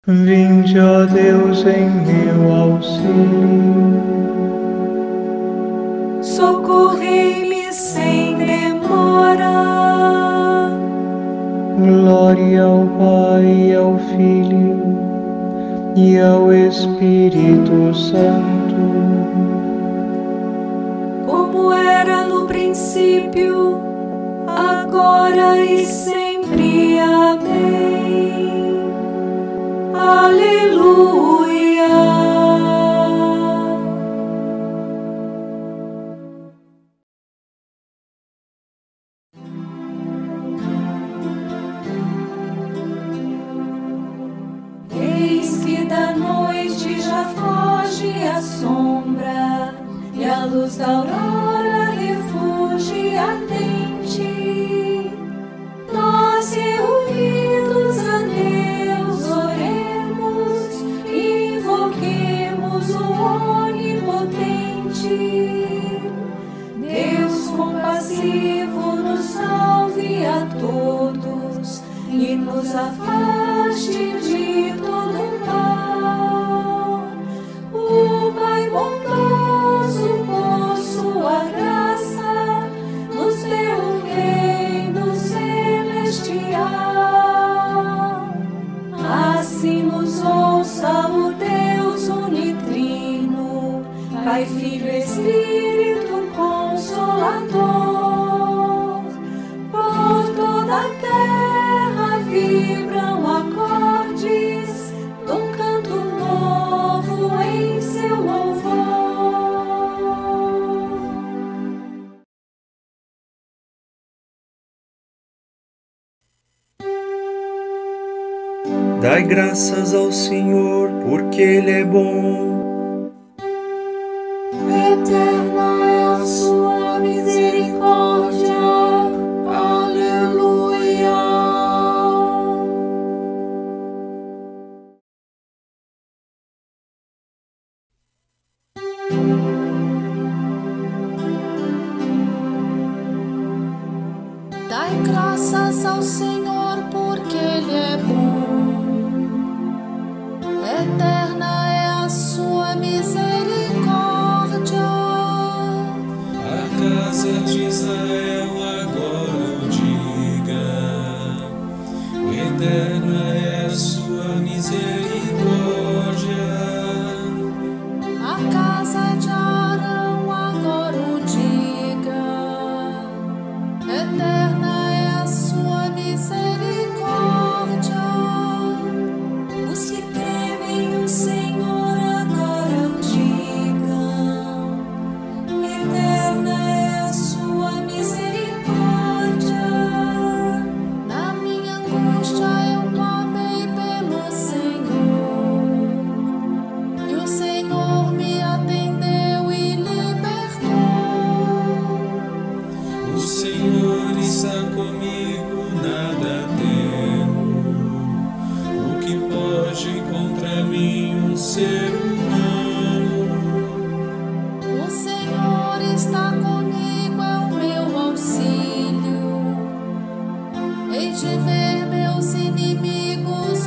Vinde, ó Deus, em meu auxílio. Socorrei-me sem demora. Glória ao Pai, ao Filho e ao Espírito Santo, Como era no princípio, agora e sempre. Amém. Aleluia. Eis que da noite já foge a sombra, e a luz da aurora refugia ardente. Nós reunidos a Deus oremos, invoquemos o Onipotente. Deus compassivo nos salve a todos e nos afaste de todo mal. O Pai bondoso, por sua graça, nos deu um reino celestial. Assim nos ouça o Deus unitrino, Pai, Filho e Espírito Consolador. Por toda a terra vibram acordes de um canto novo em seu louvor. Dai graças ao Senhor, porque Ele é bom. Eterna é a sua misericórdia. Aleluia. Dai graças ao Senhor, porque Ele é bom. Eterna é a sua misericórdia. A casa de Israel agora o diga, eterna é a sua misericórdia. A casa de Arão agora o diga. Eterna é a sua misericórdia. Os que temem o Senhor agora o digam. Eterna é a sua misericórdia. Na minha angústia eu clamei pelo Senhor, e o Senhor me atendeu e libertou. O Senhor está comigo, nada temo. O que pode contra mim um ser humano? O Senhor está comigo, é o meu auxílio. Hei de ver meus inimigos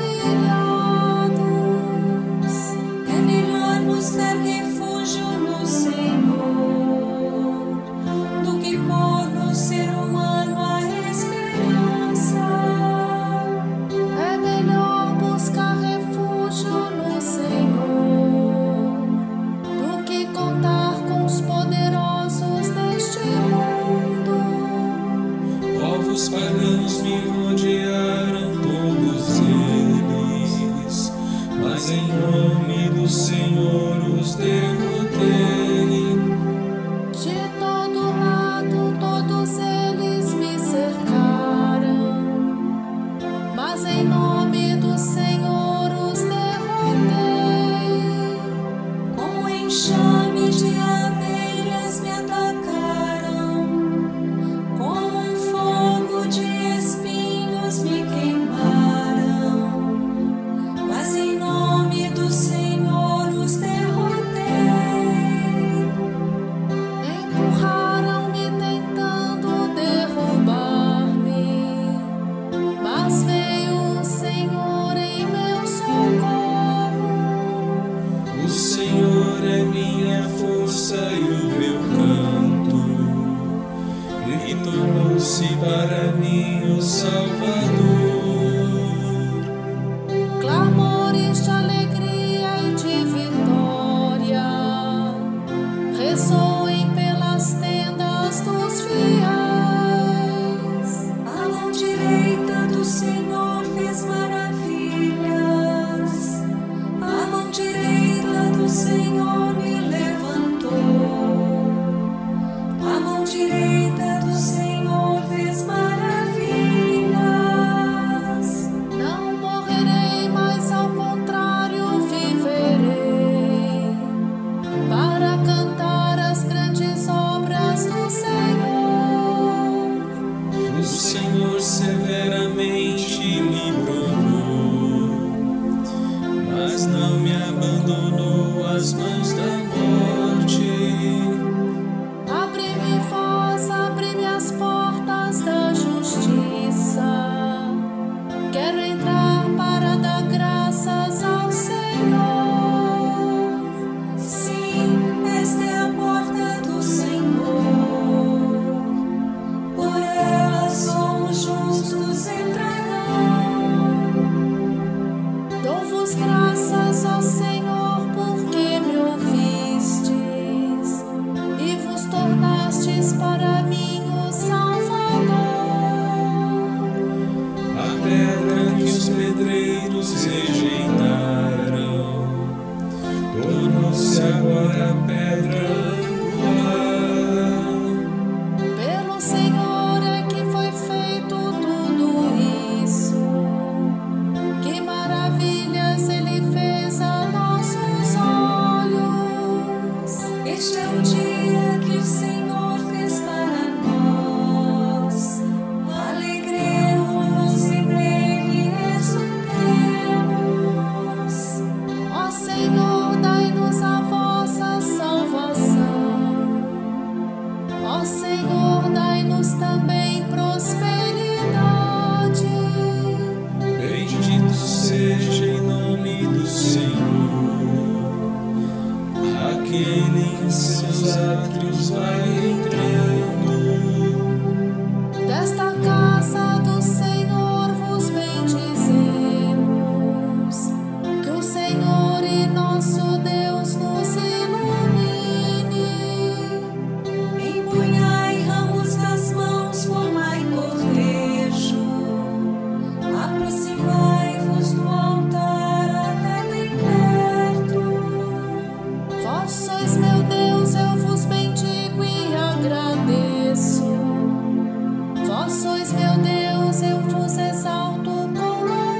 humilhados. É melhor buscar refúgio no Senhor do que pôr no ser humano a esperança. É melhor buscar refúgio no Senhor mas não me abandonou às mãos da morte. Abre-me voz, abre-me as portas da justiça. Quero entrar para dar graças ao Senhor. Sim, esta é a porta do Senhor. Por ela só os justos entrarão. Dou-vos graças, ó Senhor, porque me ouvistes e vos tornastes para mim o Salvador. A pedra que os pedreiros rejeitaram tornou-se agora a pedra angular. Pelo Senhor é que foi feito tudo isso. Que maravilhas Ele fez a nossos olhos. Este é o dia que o Senhor fez para nós. Alegremos e nele exultemos. Ó Senhor, dai-nos a vossa salvação. Ó Senhor, dai-nos também prosperidade. Bendito seja em nome do Senhor, aquele em seus átrios vai entrando. Desta casa do Senhor vos bendizemos. Que o Senhor e nosso Deus nos ilumine. Empunhai ramos das mãos, formai cortejo. Aproximai-vos do altar até bem perto. Vós sois meu Deus, eu vos bendigo e agradeço. Vós sois meu Deus, eu vos exalto com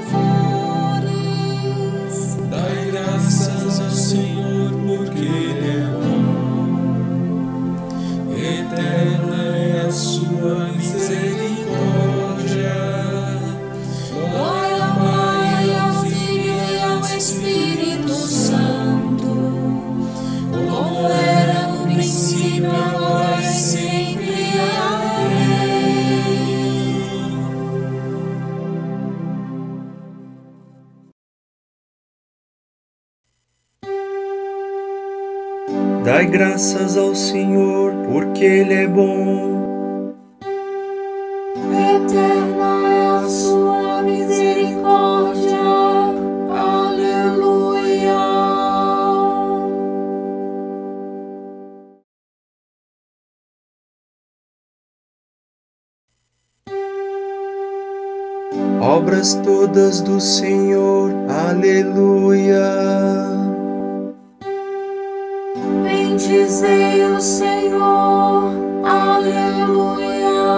louvores. Dai graças ao Senhor, porque Ele é bom. Eterna é a sua misericórdia. Glória ao Pai, ao Filho e ao Espírito Santo, como era no princípio, agora e sempre. Amém. Dai graças ao Senhor, porque Ele é bom. Eterna é a sua misericórdia. Aleluia. Obras todas do Senhor, aleluia. Bendizei o Senhor. Aleluia.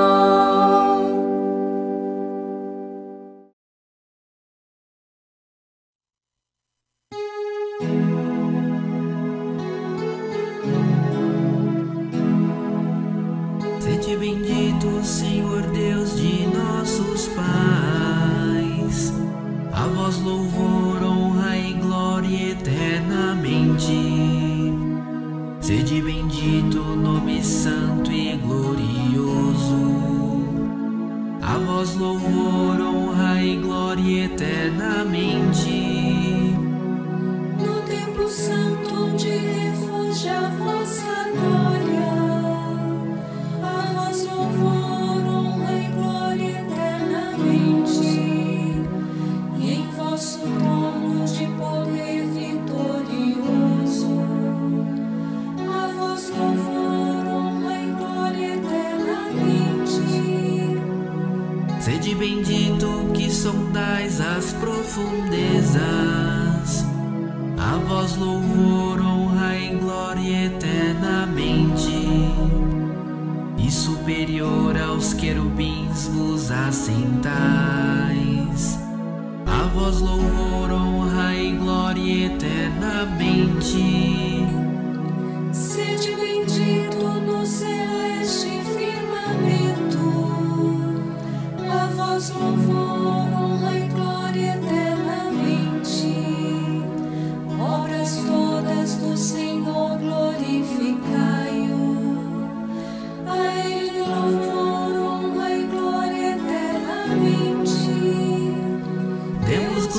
Sede bendito, Senhor Deus de nossos pais. A vós louvor, honra e glória eternamente. Sede bendito, nome santo e glorioso. A vós louvor, honra e glória eternamente. No templo santo onde refugia a vossa glória, a vós louvor, honra e glória eternamente. E em vosso trono de poder vitorioso, a vós louvor, honra e glória eternamente. Sede bendito que sondais as profundezas. A vós louvor, honra e glória eternamente. E superior aos querubins vos assentais. A vós louvor, honra e glória eternamente. Sede bendito no celeste firmamento, a vós louvor, honra e glória eternamente.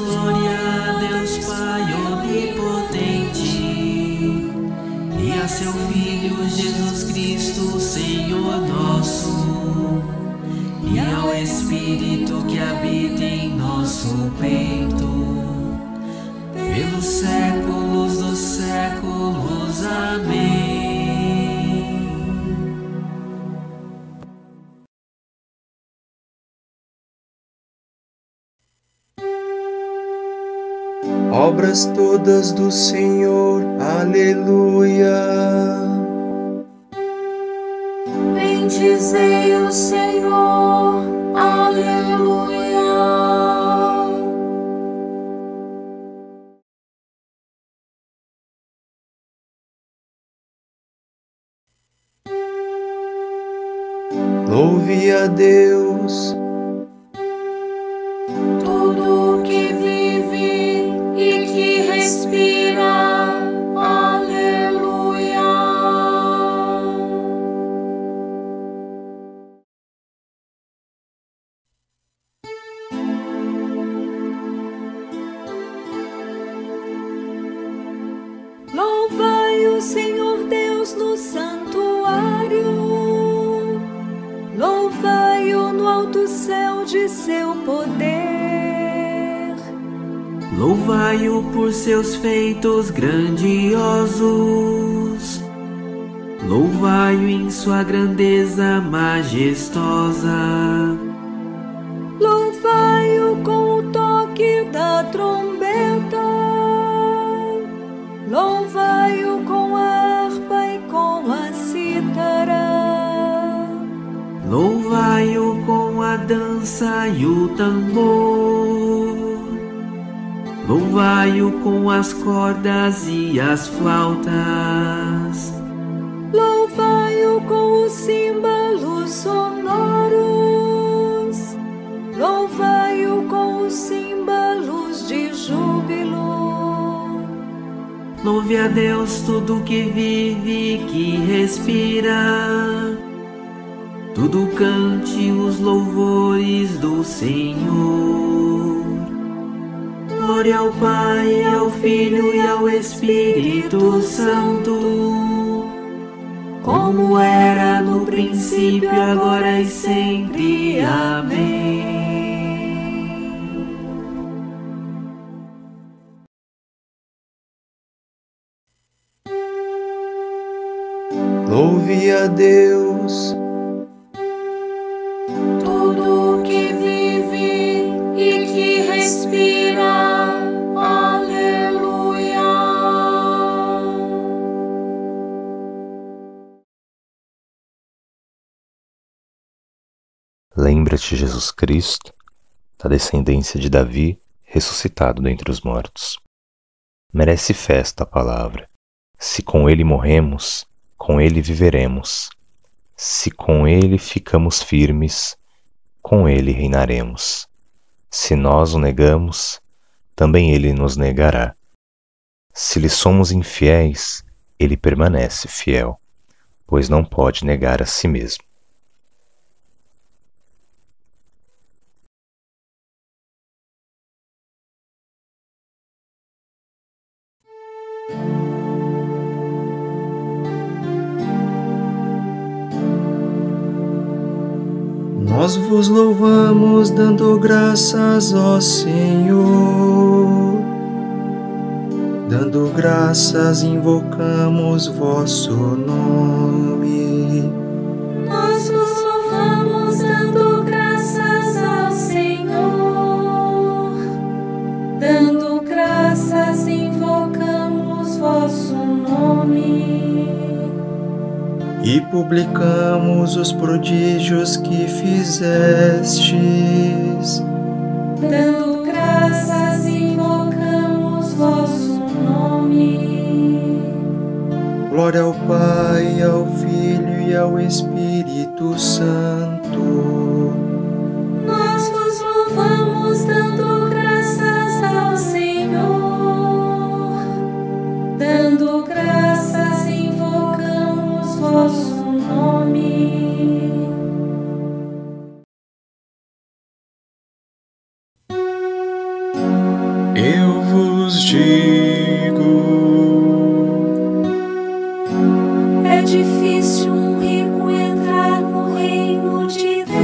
glória a Deus Pai onipotente e a seu Filho Jesus Cristo, Senhor nosso, e ao Espírito que habita em nosso peito, pelos séculos dos séculos. Amém. Obras todas do Senhor, aleluia. Bendizei o Senhor, aleluia. Louve a Deus, Tudo que vive e que respira, aleluia. Louvai o Senhor Deus no santuário, louvai-o no alto céu de seu poder. Louvai-o por seus feitos grandiosos, louvai-o em sua grandeza majestosa. Louvai-o com o toque da trombeta, louvai-o com a harpa e com a cítara. Louvai-o com a dança e o tambor, louvai-o com as cordas e as flautas. Louvai-o com os símbolos sonoros, louvai-o com os símbolos de júbilo. Louve a Deus tudo que vive e que respira, tudo cante os louvores do Senhor. Glória ao Pai, ao Filho e ao Espírito Santo, como era no princípio, agora e sempre. Amém. louve a Deus, Tudo que vive e que respira, aleluia. Lembra-te, Jesus Cristo, da descendência de Davi, ressuscitado dentre os mortos. Merece festa a palavra. Se com ele morremos, com ele viveremos. Se com ele ficamos firmes, com ele reinaremos. Se nós o negamos, também ele nos negará. Se lhe somos infiéis, ele permanece fiel, pois não pode negar a si mesmo. Nós vos louvamos, dando graças ao Senhor. Dando graças, invocamos vosso nome. Nós vos louvamos, dando graças ao Senhor. Dando graças, invocamos vosso nome. E publicamos os prodígios que fizestes. Dando graças, invocamos vosso nome. Glória ao Pai, ao Filho e ao Espírito Santo. Nós vos louvamos, dando graças ao Senhor. Dando graças, invocamos vosso nome. vos digo. É difícil um rico entrar no reino de Deus.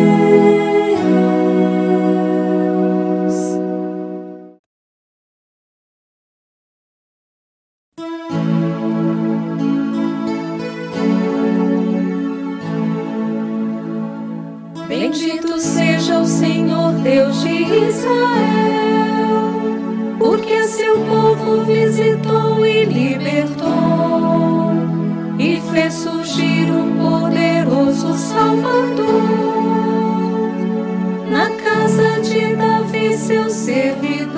Bendito seja o Senhor Deus de Israel, porque a seu povo visitou e libertou, e fez surgir um poderoso Salvador. Na casa de Davi, seu servidor,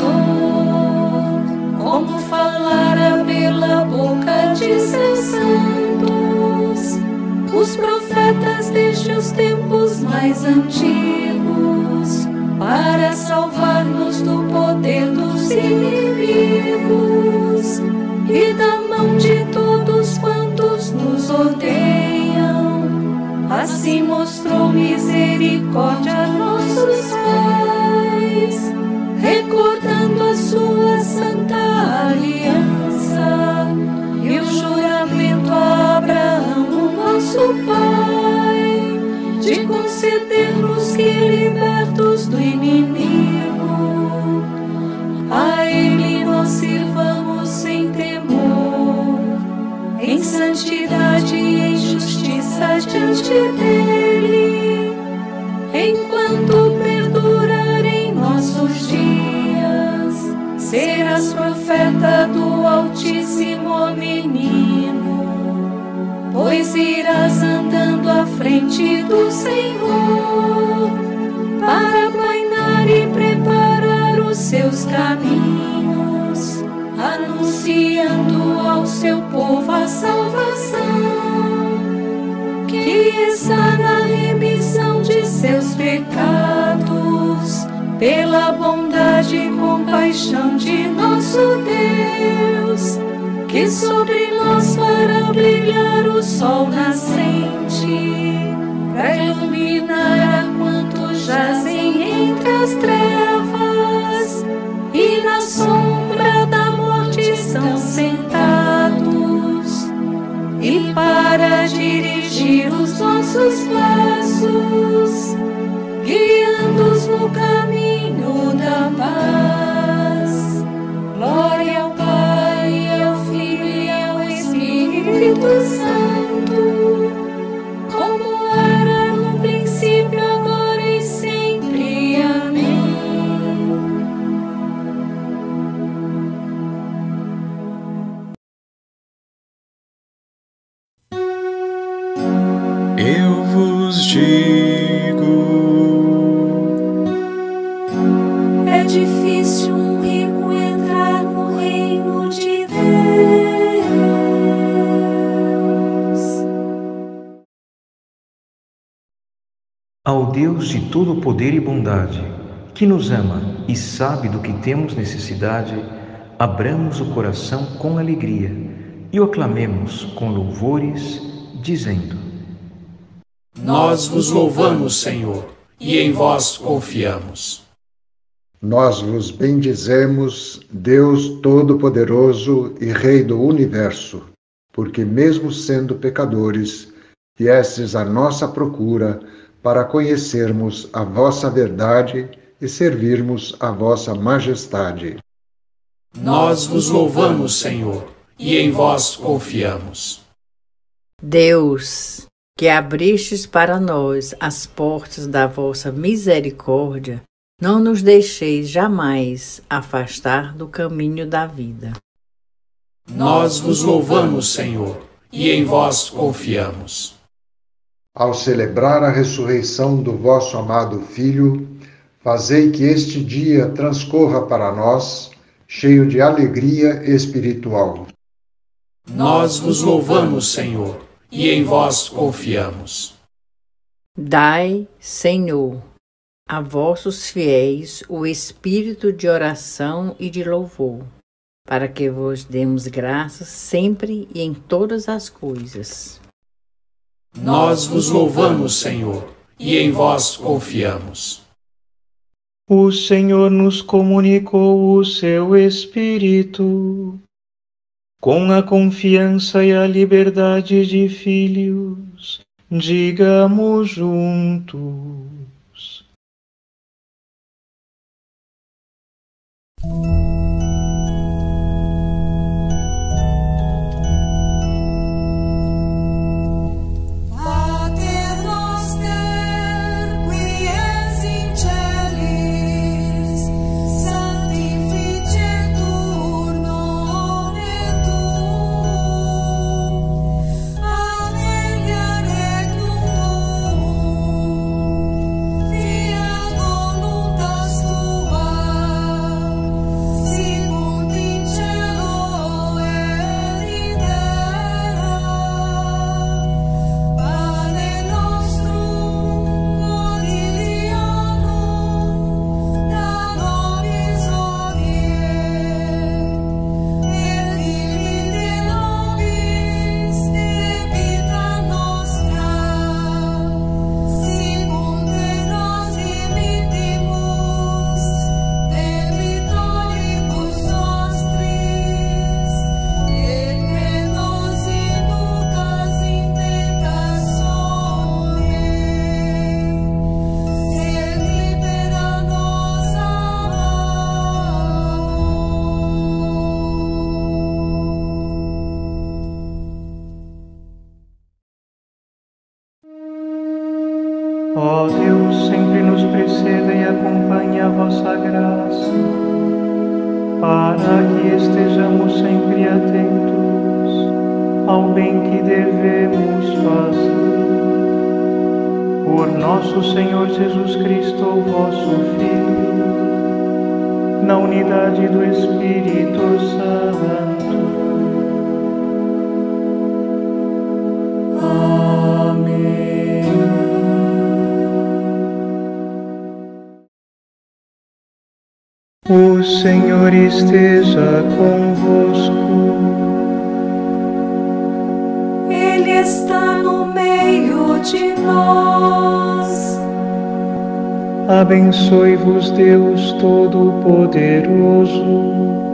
como falara pela boca de seus santos, os profetas desde os tempos mais antigos, para salvar-nos do poder dos inimigos e da mão de todos quantos nos odeiam. Assim mostrou misericórdia a nossos pais, recordando a sua santa aliança e o juramento a Abraão, o nosso pai, de conceder-nos que, libertos do inimigo, a ele nós sirvamos sem temor, em santidade e em justiça diante dele, enquanto perdurarem nossos dias. Serás profeta do Altíssimo, ó menino, pois irás andando à frente do Senhor, para aplainar e preparar os seus caminhos, anunciando ao seu povo a salvação, que está na remissão de seus pecados, pela bondade e compaixão de nosso Deus, que sobre nós fará brilhar o sol nascente, para iluminar a quantos jazem entre as trevas e na sombra da morte estão sentados, e para dirigir os nossos passos, guiando-os no caminho da paz. Glória ao Pai, ao Filho e ao Espírito Santo, como era no princípio, agora e sempre. Amém. Eu vos digo. É difícil um rico entrar no reino de Deus. Ao Deus de todo poder e bondade, que nos ama e sabe do que temos necessidade, abramos o coração com alegria e o aclamemos com louvores, dizendo: Nós vos louvamos, Senhor, e em vós confiamos. Nós vos bendizemos, Deus Todo-Poderoso e Rei do Universo, porque mesmo sendo pecadores, viestes à nossa procura para conhecermos a vossa verdade e servirmos a vossa majestade. Nós vos louvamos, Senhor, e em vós confiamos. Deus, que abristes para nós as portas da vossa misericórdia, não nos deixeis jamais afastar do caminho da vida. Nós vos louvamos, Senhor, e em vós confiamos. Ao celebrar a ressurreição do vosso amado Filho, fazei que este dia transcorra para nós, cheio de alegria espiritual. Nós vos louvamos, Senhor, e em vós confiamos. Dai, Senhor, a vossos fiéis o espírito de oração e de louvor, para que vos demos graças sempre e em todas as coisas. Nós vos louvamos, Senhor, e em vós confiamos. O Senhor nos comunicou o seu Espírito, com a confiança e a liberdade de filhos. Digamos juntos. Pater noster, qui es in celis, sanctificetur nomen tuum, adveniat regnum tuum, fiat voluntas tua, sicut in cielo et in terra. Pane nostrum quotidianum da nobis hodie, et dimitte nobis debita nostra, sicut et nos dimittimus debitoribus nostris, et ne nos inducas in tentationem, sed libera nos a Ó Deus, sempre nos preceda e acompanhe a vossa graça, para que estejamos sempre atentos ao bem que devemos fazer. Por nosso Senhor Jesus Cristo, vosso Filho, na unidade do Espírito Santo. O Senhor esteja convosco. Ele está no meio de nós. Abençoe-vos Deus Todo-Poderoso,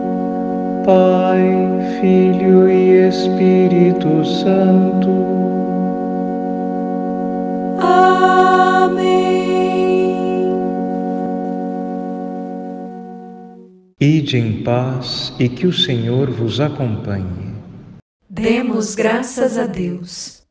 Pai, Filho e Espírito Santo. Amém. Ide em paz e que o Senhor vos acompanhe. Demos graças a Deus.